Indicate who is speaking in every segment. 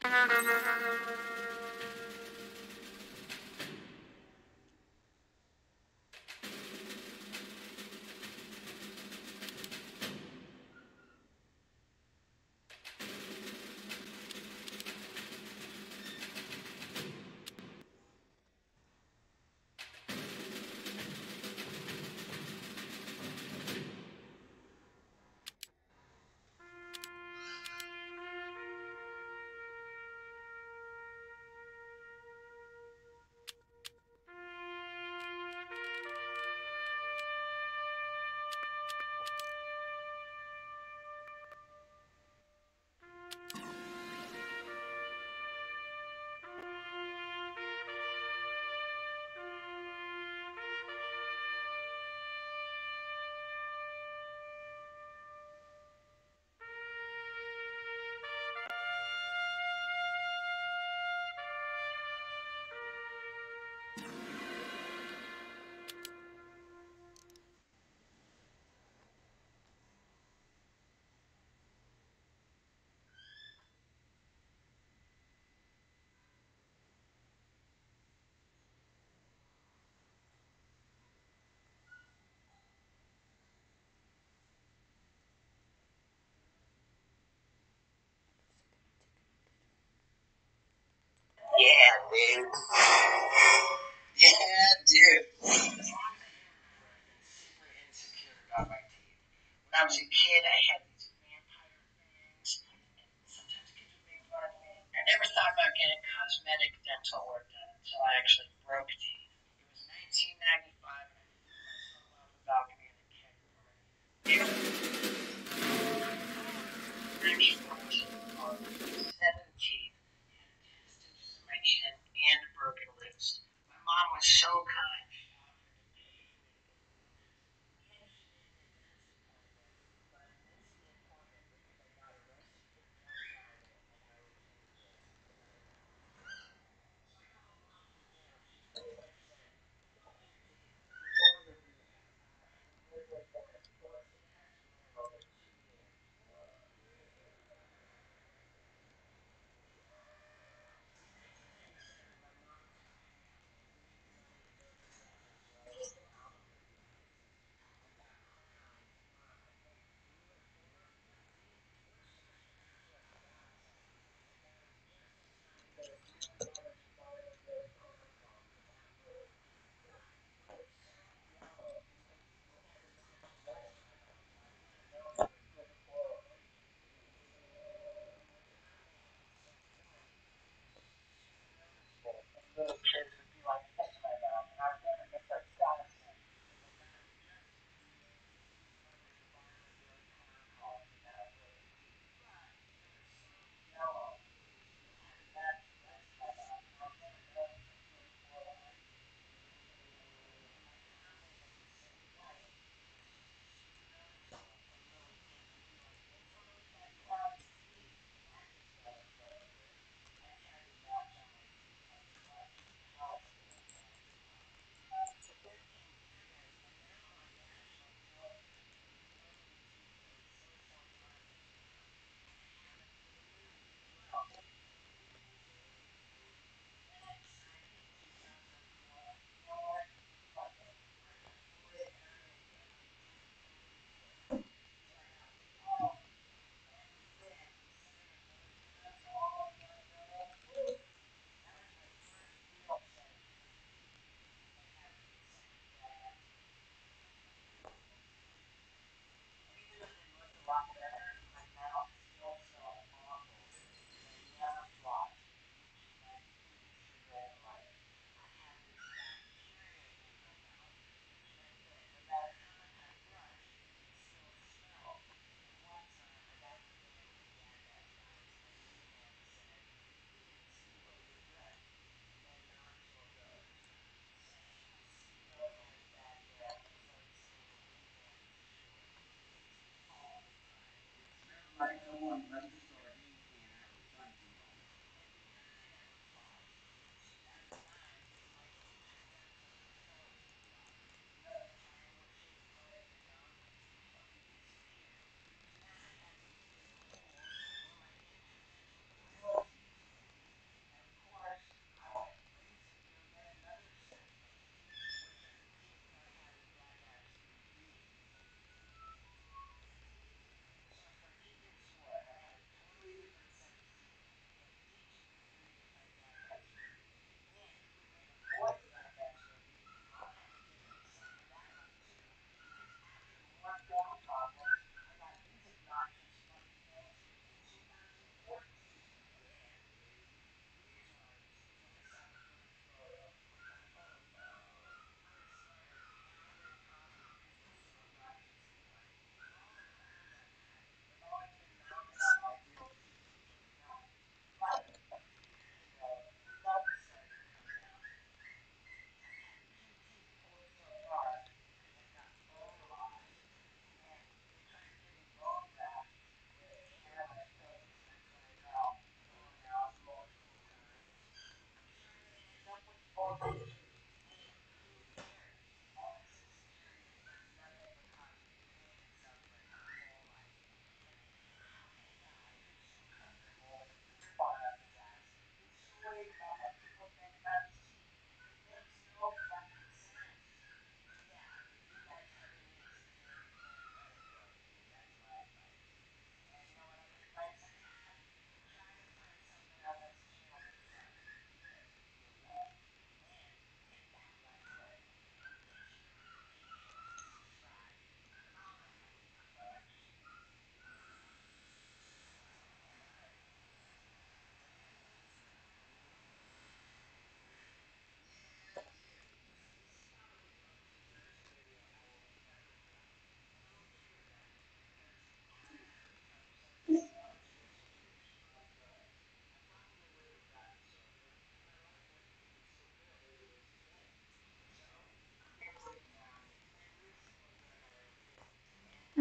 Speaker 1: Yeah, dude. Yeah, dude. Super insecure about my teeth. When I was a kid, I had these vampire fangs, and sometimes kids would make fun of me. I never thought about getting cosmetic dental work done until I actually broke teeth. It was 1995, and I threw myself off a balcony at a keg party. French fries are 17 into my chin and broken lips. My mom was so kind. She offered to pay for me to get the but I missed the appointment because I got arrested for drunk driving and I was in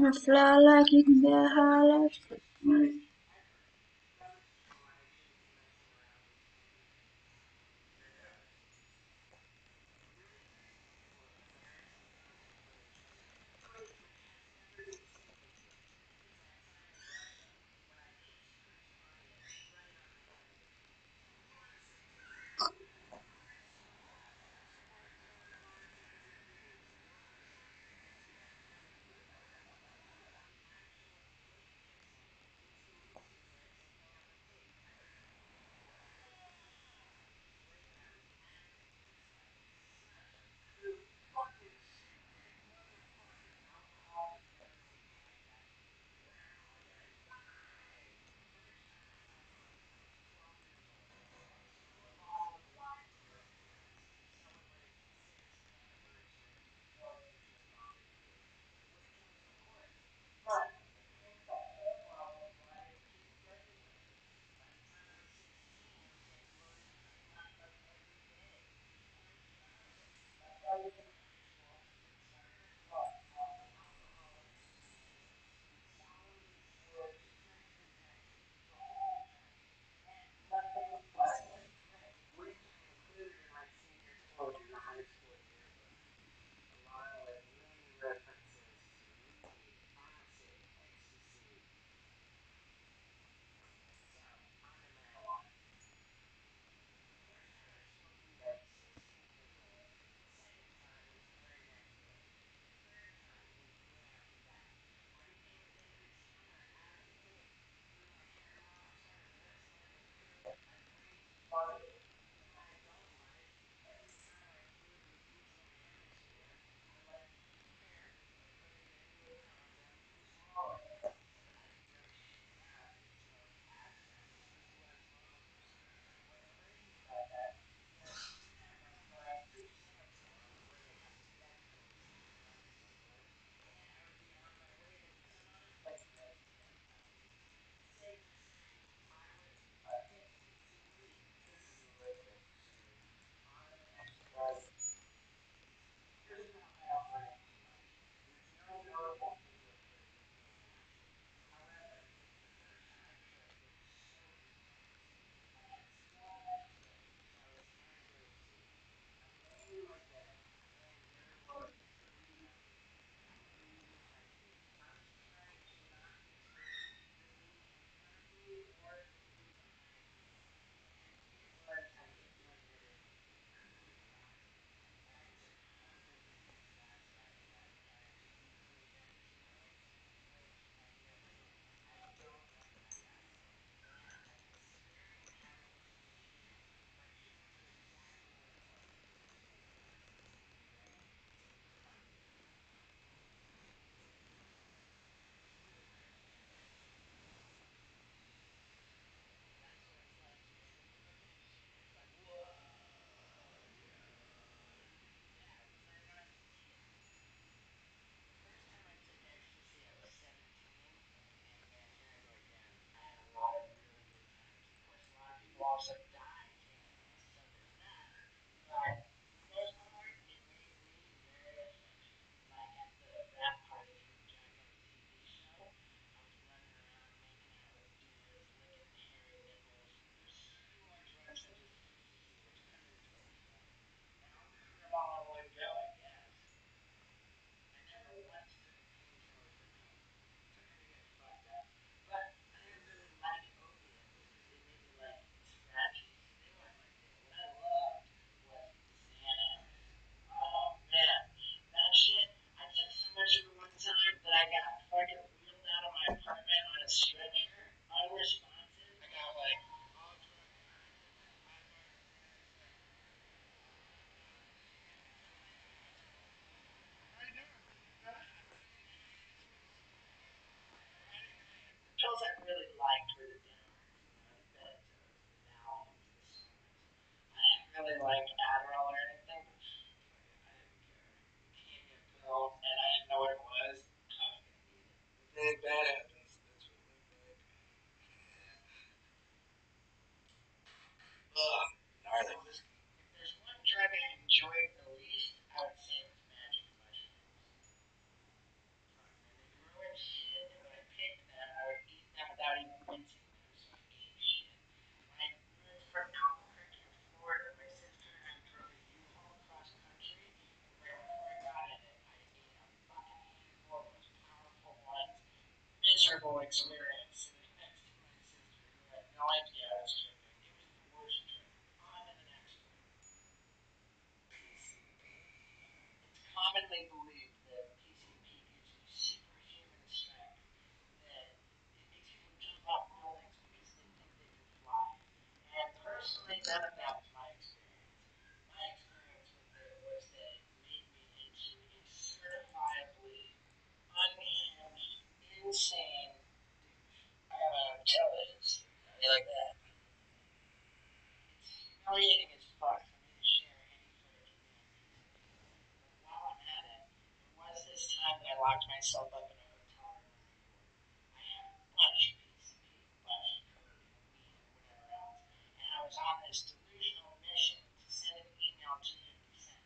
Speaker 2: Wanna fly like you can get high like
Speaker 1: also die taking it. So there's that. But for the most part, it made me very effective. Like at the wrap party for the Dragon TV show, I was running around making out with dudes, licking hairy nipples. There's so many more drugs than just ecstasy, which kind of drove me up. And I'll cover them all in one go, I guess. I never once took a painkiller for pain. Took them to get fucked up. But I didn't really like opiates because they made me like scratchy. So they weren't my thing. What I loved was Xanax. Oh man, that shit. I took so much of it one time that I got fucking wheeled out of my apartment on a stretcher, unresponsive. I got like all drugged out. My boyfriend was like, "How you doing? Huh?" The pills I really liked were the downers, the benzos, the Valiums, the Somats. I didn't really like Adderall or anything, but fuck it, I didn't care. You gave me a pill and I didn't know what it was. I was gonna eat it. The minute that happens, that's what it looked like. Ugh, gnarly. If there's one drug I enjoyed the least, I would say it was magic mushrooms. Fuck, man, they grew in experience sitting next to my sister who had no idea I was tripping. It was the worst trip. On to the next one. It's commonly believed that PCP gives you superhuman strength, that it makes people jump off buildings because they think they can fly. And personally, none of that was my experience. My experience with it was that it made me into a certifiably unhinged, insane douche. I gotta tell this. How do you like that? It's humiliating as fuck for me to share any footage of me on PCP. But while I'm at it, there was this time that I locked myself up in a hotel room in New York. I had a bunch of PCP, a bunch of coke and weed and whatever else. And I was on this delusional mission to send an email to 50 Cent.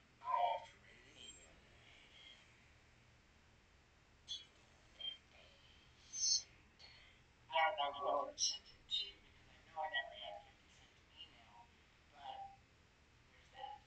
Speaker 1: I don't know if you ever sent it to because I know I never had 50 Cent's email, but there's that.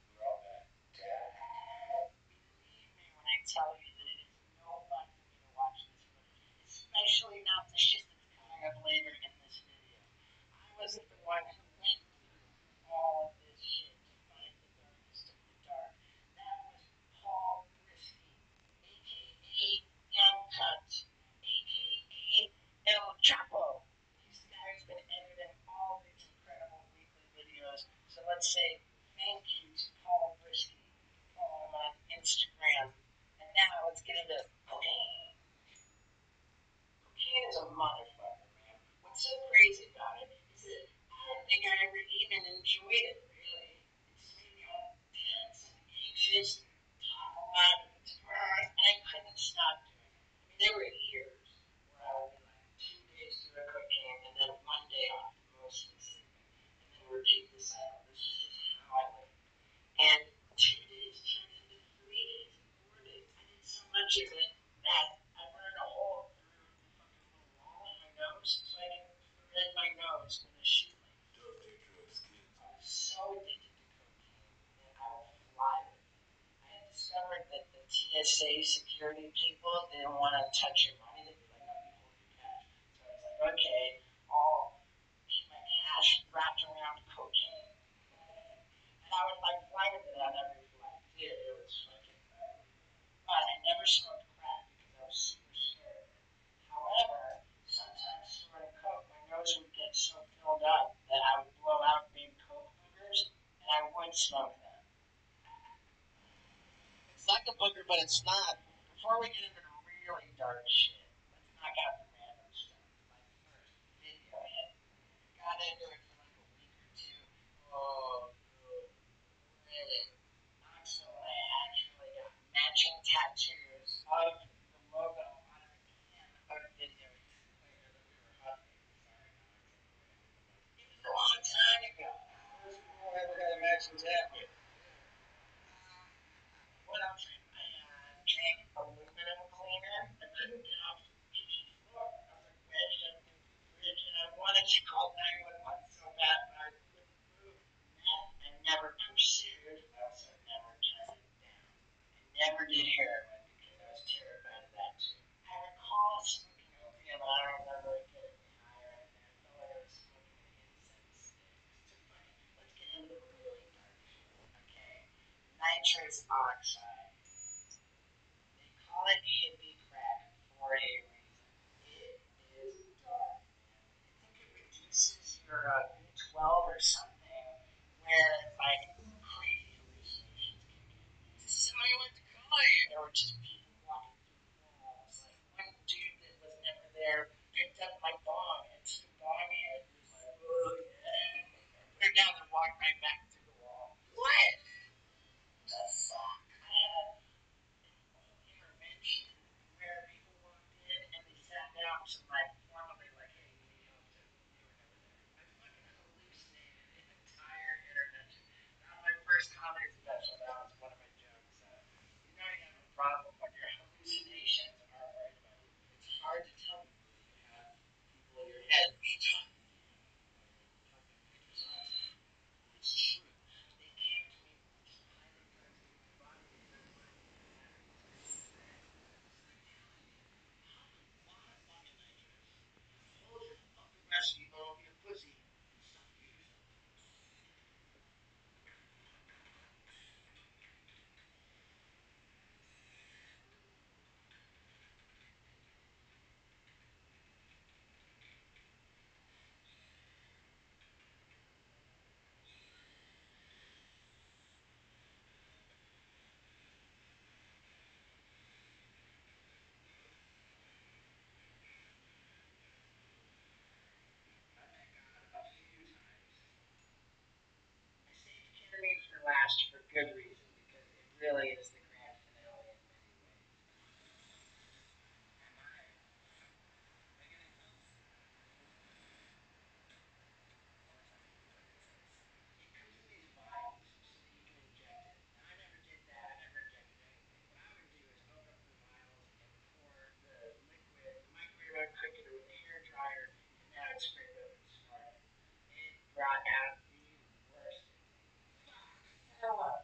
Speaker 1: Believe me when I tell you that it is no fun for me to watch this footage, especially not the shit that's coming up later in this video. I wasn't the one who went through all of this shit to find the darkest of the dark. That was Paul Brisky, aka Young Cut, aka El Chapo. He's the guy who's been editing all these incredible weekly videos. So let's say thank you to Paul Brisky. Follow him on Instagram. And now let's get into cocaine. Cocaine is a motherfucker, man. What's so crazy about it is that I don't think I ever even enjoyed it, really. It just made me all tense and anxious and talk a lot and I couldn't stop doing it. I mean, there were years where I would be like 2 days doing cocaine and then one day off, mostly sleeping, and then repeat the cycle. This is just how I lived. And 2 days turned into 3 days and 4 days. I did so much of it that I burned a hole through the fucking little wall in my nose so I can thread my nose with a shoelace. I was so addicted to cocaine that I would fly with it. I had discovered that the TSA security people didn't want to touch your money. They'd be like, no, you hold your cash. So I was like, okay, I'll keep my cash wrapped around cocaine. And I would like fly with it on every flight. It was fucking but I never smoked crack because I was super scared of it. However, sometimes snorting coke, my nose would get so filled up that I would blow out big coke boogers and I would smoke them. It's like a booger, but it's not. Before we get into the really dark shit, let's knock out the random stuff. Like first, video hit. Got into it for like a week or two. Oh, dude, really? Not so I actually got matching tattoos of the logo on a can of video. Later that we were huffing. Sorry, now I can't go ahead. It was a long time ago. It was cool. I ever got a matching tattoo. What else? I drank aluminum cleaner. I couldn't get off the kitchen floor. I was like wedged up in the fridge and I wanted to call 911 so bad, but I couldn't move. Meth I never pursued. I also never turned it down. I never did heroin because I was terrified of that too. I recall smoking opium. I don't remember it getting me high or anything. I felt like I was smoking an incense stick. So fucking, let's get into the really dark shit, okay? Nitrous oxide. They call it hippie crack for a reason. It is dark, man. I think it reduces your B12 or something, where like crazy hallucinations kick in. This is how I went to college. There were just people walking through walls. Like one dude that was never there picked up my bong and took a bong hit. He was like, oh yeah. Put it down and walked right back through the wall. What? The fuck? I had intervention where people walked in and they sat down to like formally like, hey, you need help too. They were never there. I fucking hallucinated an entire intervention. last for good reason because it really is the grand finale in many ways. Am I? It comes in these vials so that you can inject it. Now I never did that. I never injected anything. What I would do is open up the vials and pour the liquid in the microwave. I'd cook it with a hair dryer, and then I'd spray it over the start. It brought out the worst in me. Fuck.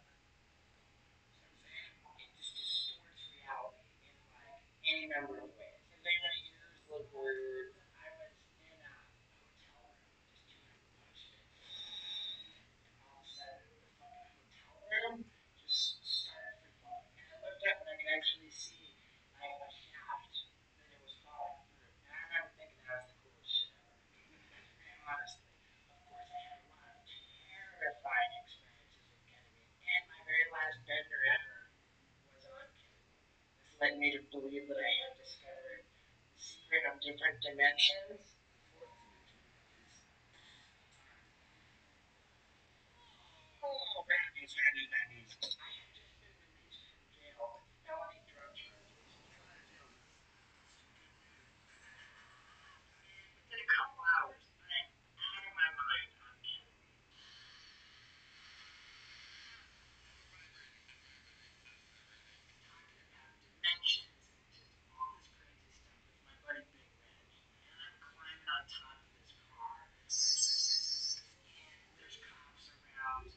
Speaker 1: It just distorts reality in like any number of ways. It made my ears look weird. I was in a hotel room just doing a bunch of it, and all of a sudden the fucking hotel room just started free falling. And I looked up and I could actually see like a shaft that it was falling through. And I remember thinking that was the coolest shit ever. And honestly, of course, I had a lot of terrifying experiences with ketamine, and my very last bender ever was on ketamine. This led me to believe that I had discovered the secret of different dimensions. Oh, bad news, bad news, bad news. I had just been released from jail on felony drug charges. Within a couple hours, I'm out of my mind on ketamine. Talking about dimensions and just all this crazy stuff with my buddy Big Reg. And I'm climbing on top of this car. And there's cops around.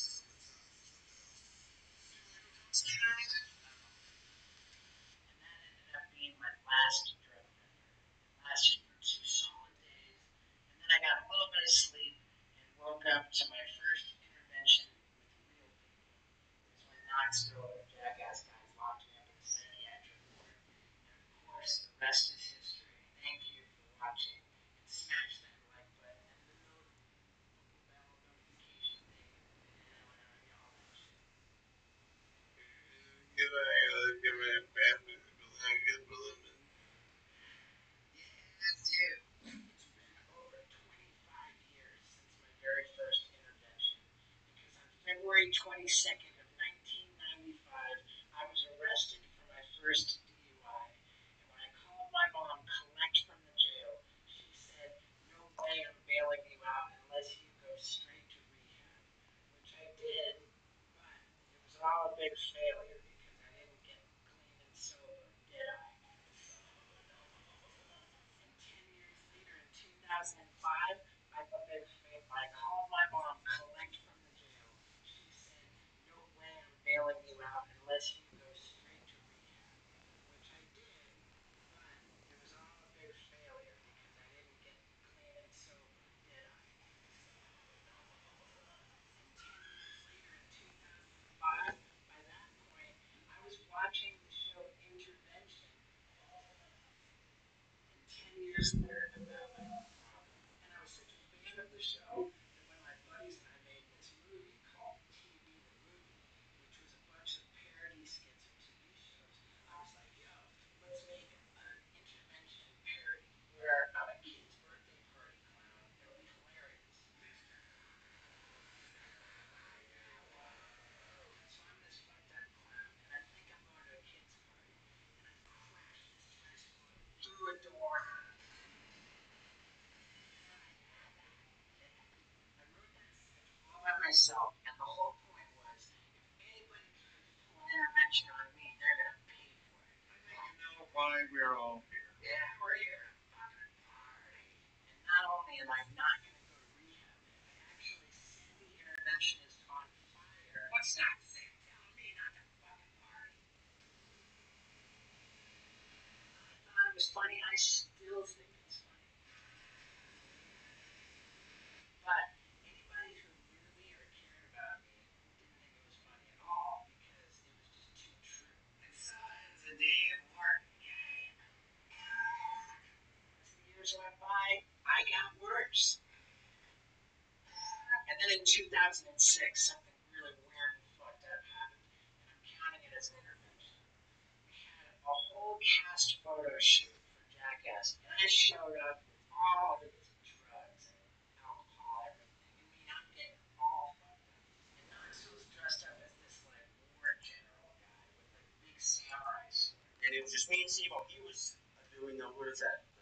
Speaker 1: And that ended up being my last drug bender. It lasted for 2 solid days. And then I got a little bit of sleep and woke up to my first intervention with real people. It was when Knoxville and Jackass guys locked me up in a psychiatric ward. And of course, the rest is history. Thank you for watching. And smash that like button and the bell notification thing and whatever, all that shit. Yeah, dude. It's been over 25 years since my very first intervention because on February 22nd of 1995, I was arrested for my first DUI. And when I called my mom collect from the jail, she said, "No way I'm bailing you out unless you go straight to rehab," which I did, but it was all a big failure because I didn't get clean and sober, did I? And 10 years later, in 2005, I called my mom collect from the jail. She said, "No way I'm bailing you out unless you go straight to rehab," which I did, but it was all a big failure because I didn't get clean and sober, did I? And 10 years later, in 2005, by that point, I was watching the show Intervention, and 10 years later, I found my own problem. And I was such a fan of the show that when my buddies and I made this movie called TV the Movie, which was a bunch of parody skits of TV shows, I was like, yo, let's make an intervention parody where I'm a kid's birthday party clown. It'll be hilarious. So I'm this fucked up clown, and I think I'm going to a kid's party, and I crash this bicycle through a door. I wrote that sketch all by myself, and the whole point was if anybody tries to pull an intervention on me, they're gonna pay for it. I think you know why we're all here. Yeah, we're here to fucking party. And not only am I not gonna go to rehab, I actually set the interventionist on fire. What's that thing telling me not to fucking party? I thought it was funny. I still think it's funny. But anybody who knew me or cared about me didn't think it was funny at all because it was just too true. And so ends a day of Martin Gaye. As the years went by, I got worse. And then in 2006, something really weird and fucked up happened, and I'm counting it as an intervention. We had a whole cast photo shoot for Jackass, and I showed up with all these drugs and alcohol, everything. And me, I'm getting all fucked up. And Knoxville's dressed
Speaker 3: was just me and Steve. He was doing what is that?